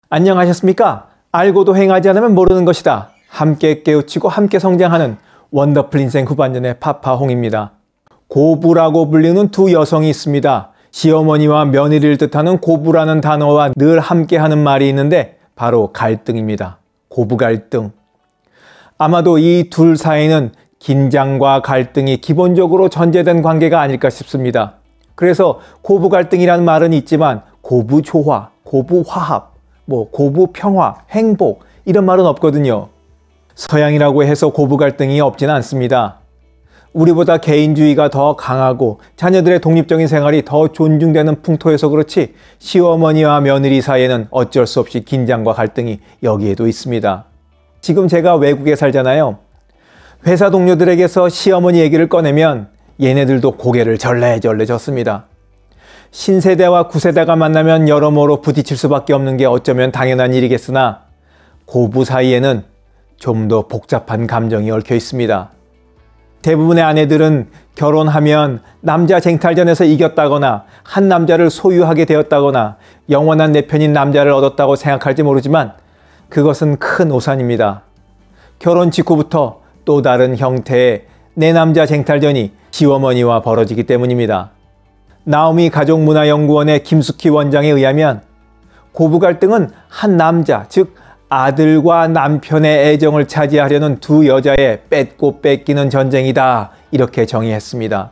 안녕하셨습니까? 알고도 행하지 않으면 모르는 것이다. 함께 깨우치고 함께 성장하는 원더풀 인생 후반전의 파파홍입니다. 고부라고 불리는 두 여성이 있습니다. 시어머니와 며느리를 뜻하는 고부라는 단어와 늘 함께하는 말이 있는데 바로 갈등입니다. 고부 갈등. 아마도 이 둘 사이는 긴장과 갈등이 기본적으로 전제된 관계가 아닐까 싶습니다. 그래서 고부 갈등이라는 말은 있지만 고부 조화, 고부 화합, 고부 평화, 행복 이런 말은 없거든요. 서양이라고 해서 고부 갈등이 없지는 않습니다. 우리보다 개인주의가 더 강하고 자녀들의 독립적인 생활이 더 존중되는 풍토여서 그렇지 시어머니와 며느리 사이에는 어쩔 수 없이 긴장과 갈등이 여기에도 있습니다. 지금 제가 외국에 살잖아요. 회사 동료들에게서 시어머니 얘기를 꺼내면 얘네들도 고개를 절레절레 젓습니다. 신세대와 구세대가 만나면 여러모로 부딪힐 수밖에 없는 게 어쩌면 당연한 일이겠으나 고부 사이에는 좀 더 복잡한 감정이 얽혀 있습니다. 대부분의 아내들은 결혼하면 남자 쟁탈전에서 이겼다거나 한 남자를 소유하게 되었다거나 영원한 내 편인 남자를 얻었다고 생각할지 모르지만 그것은 큰 오산입니다. 결혼 직후부터 또 다른 형태의 내 남자 쟁탈전이 시어머니와 벌어지기 때문입니다. 나오미 가족문화연구원의 김숙희 원장에 의하면 고부 갈등은 한 남자, 즉 아들과 남편의 애정을 차지하려는 두 여자의 뺏고 뺏기는 전쟁이다 이렇게 정의했습니다.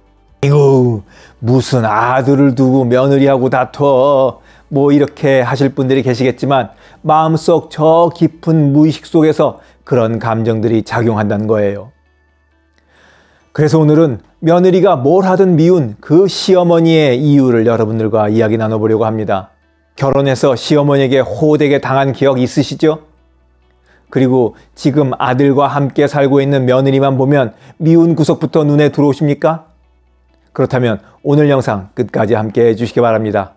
이거 무슨 아들을 두고 며느리하고 다퉈 이렇게 하실 분들이 계시겠지만 마음속 저 깊은 무의식 속에서 그런 감정들이 작용한다는 거예요. 그래서 오늘은 며느리가 뭘 하든 미운 그 시어머니의 이유를 여러분들과 이야기 나눠보려고 합니다. 결혼해서 시어머니에게 호되게 당한 기억 있으시죠? 그리고 지금 아들과 함께 살고 있는 며느리만 보면 미운 구석부터 눈에 들어오십니까? 그렇다면 오늘 영상 끝까지 함께 해주시기 바랍니다.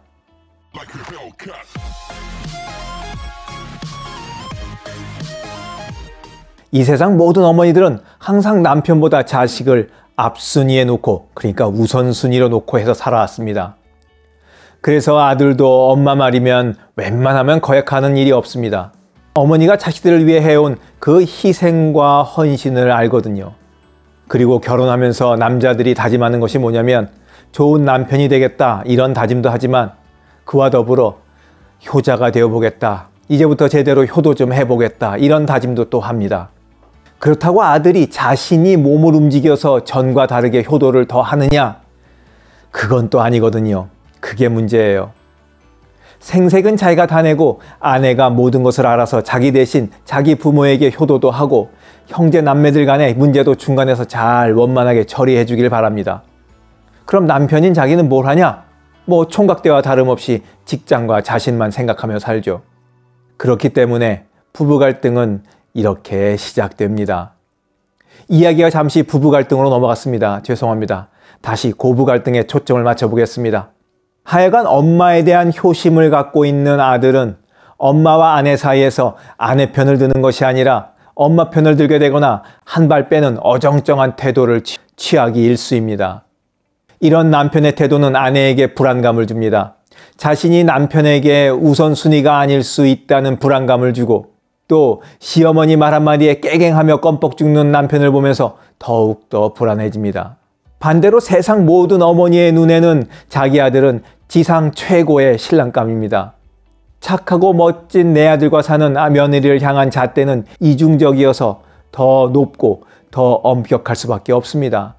이 세상 모든 어머니들은 항상 남편보다 자식을 앞순위에 놓고, 그러니까 우선순위로 놓고 해서 살아왔습니다. 그래서 아들도 엄마 말이면 웬만하면 거역하는 일이 없습니다. 어머니가 자식들을 위해 해온 그 희생과 헌신을 알거든요. 그리고 결혼하면서 남자들이 다짐하는 것이 뭐냐면 좋은 남편이 되겠다 이런 다짐도 하지만 그와 더불어 효자가 되어보겠다, 이제부터 제대로 효도 좀 해보겠다 이런 다짐도 또 합니다. 그렇다고 아들이 자신이 몸을 움직여서 전과 다르게 효도를 더 하느냐? 그건 또 아니거든요. 그게 문제예요. 생색은 자기가 다 내고 아내가 모든 것을 알아서 자기 대신 자기 부모에게 효도도 하고 형제 남매들 간의 문제도 중간에서 잘 원만하게 처리해 주길 바랍니다. 그럼 남편인 자기는 뭘 하냐? 총각 때와 다름없이 직장과 자신만 생각하며 살죠. 그렇기 때문에 부부 갈등은 이렇게 시작됩니다. 이야기가 잠시 부부 갈등으로 넘어갔습니다. 죄송합니다. 다시 고부 갈등에 초점을 맞춰보겠습니다. 하여간 엄마에 대한 효심을 갖고 있는 아들은 엄마와 아내 사이에서 아내 편을 드는 것이 아니라 엄마 편을 들게 되거나 한 발 빼는 어정쩡한 태도를 취하기 일쑤입니다. 이런 남편의 태도는 아내에게 불안감을 줍니다. 자신이 남편에게 우선순위가 아닐 수 있다는 불안감을 주고 또 시어머니 말 한마디에 깨갱하며 껌뻑 죽는 남편을 보면서 더욱더 불안해집니다. 반대로 세상 모든 어머니의 눈에는 자기 아들은 지상 최고의 신랑감입니다. 착하고 멋진 내 아들과 사는 며느리를 향한 잣대는 이중적이어서 더 높고 더 엄격할 수밖에 없습니다.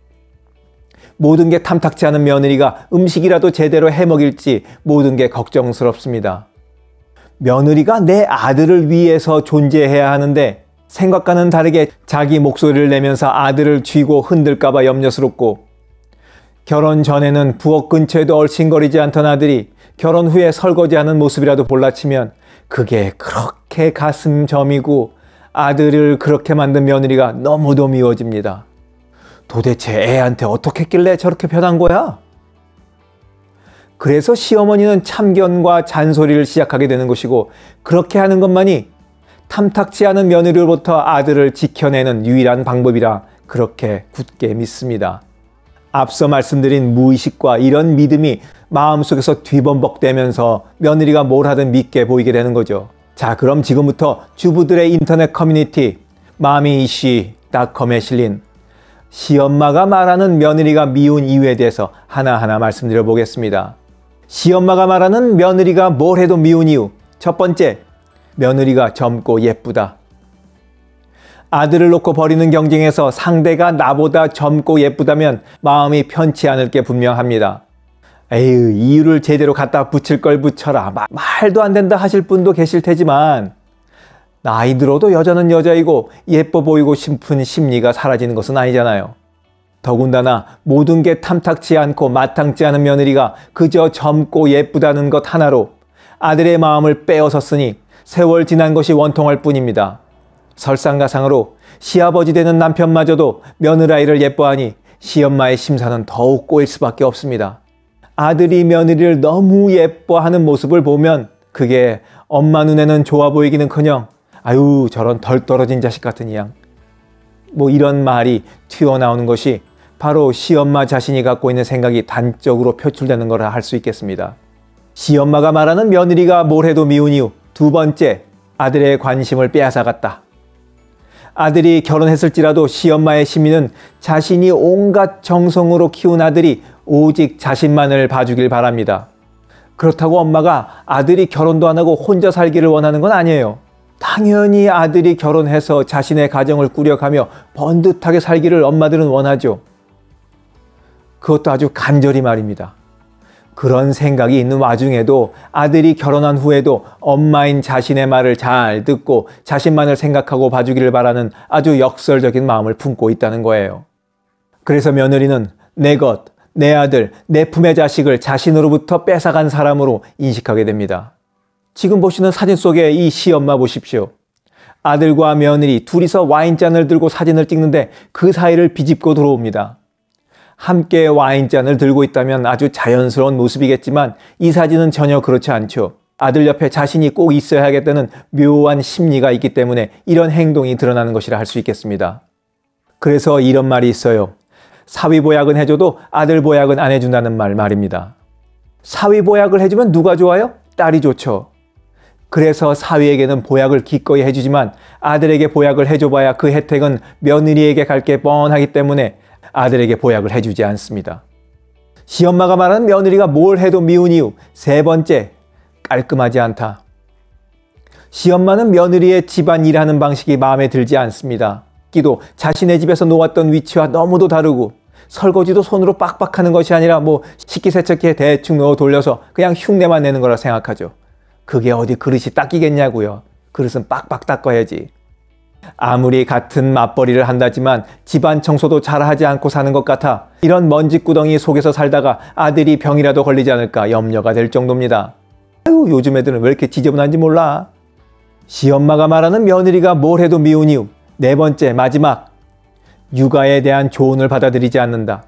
모든 게 탐탁지 않은 며느리가 음식이라도 제대로 해먹일지 모든 게 걱정스럽습니다. 며느리가 내 아들을 위해서 존재해야 하는데 생각과는 다르게 자기 목소리를 내면서 아들을 쥐고 흔들까봐 염려스럽고, 결혼 전에는 부엌 근처에도 얼씬거리지 않던 아들이 결혼 후에 설거지하는 모습이라도 볼라치면 그게 그렇게 가슴 저미고 아들을 그렇게 만든 며느리가 너무도 미워집니다. 도대체 애한테 어떻게 했길래 저렇게 변한 거야? 그래서 시어머니는 참견과 잔소리를 시작하게 되는 것이고, 그렇게 하는 것만이 탐탁지 않은 며느리로부터 아들을 지켜내는 유일한 방법이라 그렇게 굳게 믿습니다. 앞서 말씀드린 무의식과 이런 믿음이 마음속에서 뒤범벅대면서 며느리가 뭘 하든 믿게 보이게 되는 거죠. 자, 그럼 지금부터 주부들의 인터넷 커뮤니티 mommyish.com에 실린 시엄마가 말하는 며느리가 미운 이유에 대해서 하나하나 말씀드려 보겠습니다. 시엄마가 말하는 며느리가 뭘 해도 미운 이유. 첫 번째, 며느리가 젊고 예쁘다. 아들을 놓고 벌이는 경쟁에서 상대가 나보다 젊고 예쁘다면 마음이 편치 않을 게 분명합니다. 에휴, 이유를 제대로 갖다 붙일 걸 붙여라. 말도 안 된다 하실 분도 계실 테지만 나이 들어도 여자는 여자이고 예뻐 보이고 싶은 심리가 사라지는 것은 아니잖아요. 더군다나 모든 게 탐탁치 않고 마땅치 않은 며느리가 그저 젊고 예쁘다는 것 하나로 아들의 마음을 빼앗았으니 세월 지난 것이 원통할 뿐입니다. 설상가상으로 시아버지 되는 남편마저도 며느라이를 예뻐하니 시엄마의 심사는 더욱 꼬일 수밖에 없습니다. 아들이 며느리를 너무 예뻐하는 모습을 보면 그게 엄마 눈에는 좋아 보이기는커녕 아유, 저런 덜 떨어진 자식 같은 이양, 이런 말이 튀어나오는 것이 바로 시엄마 자신이 갖고 있는 생각이 단적으로 표출되는 거라 할 수 있겠습니다. 시엄마가 말하는 며느리가 뭘 해도 미운 이유. 두 번째, 아들의 관심을 빼앗아갔다. 아들이 결혼했을지라도 시엄마의 심리는 자신이 온갖 정성으로 키운 아들이 오직 자신만을 봐주길 바랍니다. 그렇다고 엄마가 아들이 결혼도 안 하고 혼자 살기를 원하는 건 아니에요. 당연히 아들이 결혼해서 자신의 가정을 꾸려가며 번듯하게 살기를 엄마들은 원하죠. 그것도 아주 간절히 말입니다. 그런 생각이 있는 와중에도 아들이 결혼한 후에도 엄마인 자신의 말을 잘 듣고 자신만을 생각하고 봐주기를 바라는 아주 역설적인 마음을 품고 있다는 거예요. 그래서 며느리는 내 것, 내 아들, 내 품의 자식을 자신으로부터 뺏어간 사람으로 인식하게 됩니다. 지금 보시는 사진 속의 이 시엄마 보십시오. 아들과 며느리 둘이서 와인잔을 들고 사진을 찍는데 그 사이를 비집고 들어옵니다. 함께 와인잔을 들고 있다면 아주 자연스러운 모습이겠지만 이 사진은 전혀 그렇지 않죠. 아들 옆에 자신이 꼭 있어야겠다는 묘한 심리가 있기 때문에 이런 행동이 드러나는 것이라 할 수 있겠습니다. 그래서 이런 말이 있어요. 사위 보약은 해줘도 아들 보약은 안 해준다는 말입니다. 사위 보약을 해주면 누가 좋아요? 딸이 좋죠. 그래서 사위에게는 보약을 기꺼이 해주지만 아들에게 보약을 해줘봐야 그 혜택은 며느리에게 갈 게 뻔하기 때문에 아들에게 보약을 해주지 않습니다. 시엄마가 말하는 며느리가 뭘 해도 미운 이유. 세 번째, 깔끔하지 않다. 시엄마는 며느리의 집안 일하는 방식이 마음에 들지 않습니다. 끼도 자신의 집에서 놓았던 위치와 너무도 다르고 설거지도 손으로 빡빡 하는 것이 아니라 식기세척기에 대충 넣어 돌려서 그냥 흉내만 내는 거라 생각하죠. 그게 어디 그릇이 닦이겠냐고요. 그릇은 빡빡 닦아야지. 아무리 같은 맞벌이를 한다지만 집안 청소도 잘하지 않고 사는 것 같아 이런 먼지구덩이 속에서 살다가 아들이 병이라도 걸리지 않을까 염려가 될 정도입니다. 아유, 요즘 애들은 왜 이렇게 지저분한지 몰라. 시엄마가 말하는 며느리가 뭘 해도 미운 이유. 네 번째, 마지막, 육아에 대한 조언을 받아들이지 않는다.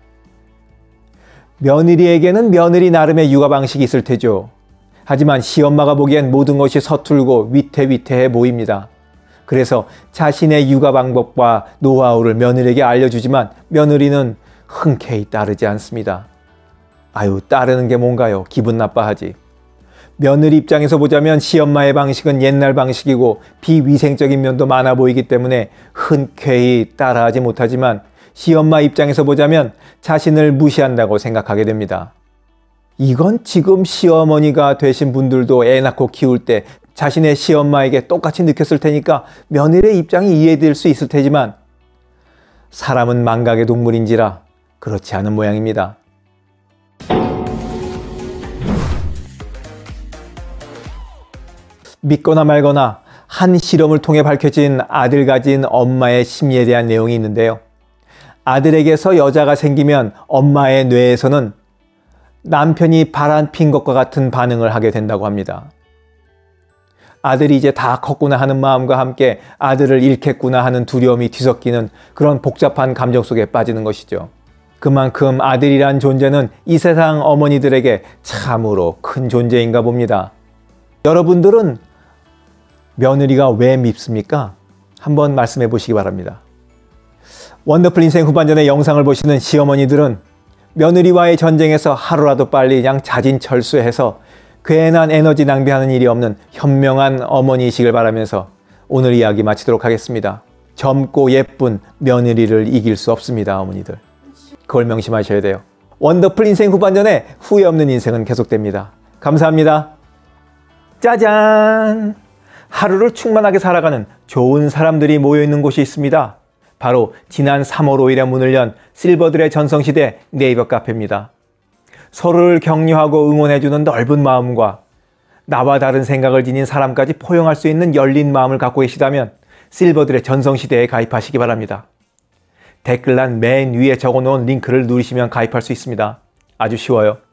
며느리에게는 며느리 나름의 육아 방식이 있을 테죠. 하지만 시엄마가 보기엔 모든 것이 서툴고 위태위태해 보입니다. 그래서 자신의 육아 방법과 노하우를 며느리에게 알려주지만 며느리는 흔쾌히 따르지 않습니다. 아유, 따르는 게 뭔가요? 기분 나빠하지. 며느리 입장에서 보자면 시엄마의 방식은 옛날 방식이고 비위생적인 면도 많아 보이기 때문에 흔쾌히 따라하지 못하지만 시엄마 입장에서 보자면 자신을 무시한다고 생각하게 됩니다. 이건 지금 시어머니가 되신 분들도 애 낳고 키울 때 자신의 시엄마에게 똑같이 느꼈을 테니까 며느리의 입장이 이해될 수 있을 테지만 사람은 망각의 동물인지라 그렇지 않은 모양입니다. 믿거나 말거나 한 실험을 통해 밝혀진 아들 가진 엄마의 심리에 대한 내용이 있는데요. 아들에게서 여자가 생기면 엄마의 뇌에서는 남편이 바람핀 것과 같은 반응을 하게 된다고 합니다. 아들이 이제 다 컸구나 하는 마음과 함께 아들을 잃겠구나 하는 두려움이 뒤섞이는 그런 복잡한 감정 속에 빠지는 것이죠. 그만큼 아들이란 존재는 이 세상 어머니들에게 참으로 큰 존재인가 봅니다. 여러분들은 며느리가 왜 밉습니까? 한번 말씀해 보시기 바랍니다. 원더풀 인생 후반전의 영상을 보시는 시어머니들은 며느리와의 전쟁에서 하루라도 빨리 그냥 자진 철수해서 괜한 에너지 낭비하는 일이 없는 현명한 어머니이시길 바라면서 오늘 이야기 마치도록 하겠습니다. 젊고 예쁜 며느리를 이길 수 없습니다, 어머니들. 그걸 명심하셔야 돼요. 원더풀 인생 후반전에 후회 없는 인생은 계속됩니다. 감사합니다. 짜잔! 하루를 충만하게 살아가는 좋은 사람들이 모여있는 곳이 있습니다. 바로 지난 3월 5일에 문을 연 실버들의 전성시대 네이버 카페입니다. 서로를 격려하고 응원해주는 넓은 마음과 나와 다른 생각을 지닌 사람까지 포용할 수 있는 열린 마음을 갖고 계시다면 실버들의 전성시대에 가입하시기 바랍니다. 댓글란 맨 위에 적어놓은 링크를 누르시면 가입할 수 있습니다. 아주 쉬워요.